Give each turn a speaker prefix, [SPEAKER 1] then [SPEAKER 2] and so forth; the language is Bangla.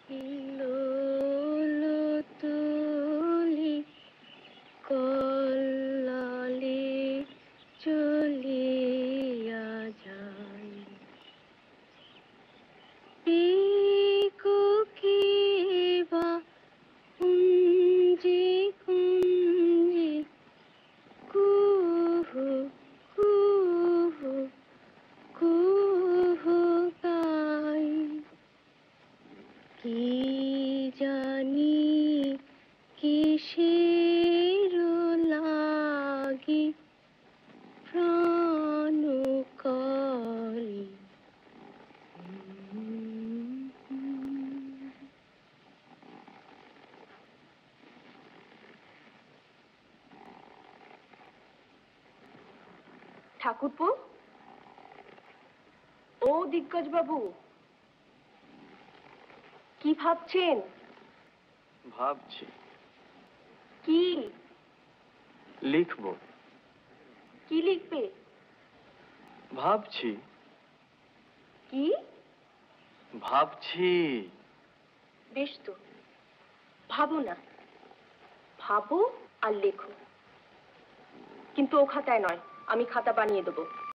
[SPEAKER 1] তুলি কল্লালে চলিয়া যায় কুকিবা কুঞ্জি কুঞ্জি কুহু কুহু কুহু গাই কি জানি কিসের লাগি প্রাণ করে ঠাকুরপো ও দিগ্গজ বাবু কি ভাবছেন?
[SPEAKER 2] ভাবছি
[SPEAKER 1] কি
[SPEAKER 2] লিখব।
[SPEAKER 1] কি লিখবে?
[SPEAKER 2] ভাবছি
[SPEAKER 1] কি?
[SPEAKER 2] ভাবছি।
[SPEAKER 1] বেশ তো, ভাবো না, ভাবো আর লেখো, কিন্তু ও খাতায় নয়, আমি খাতা বানিয়ে দেবো।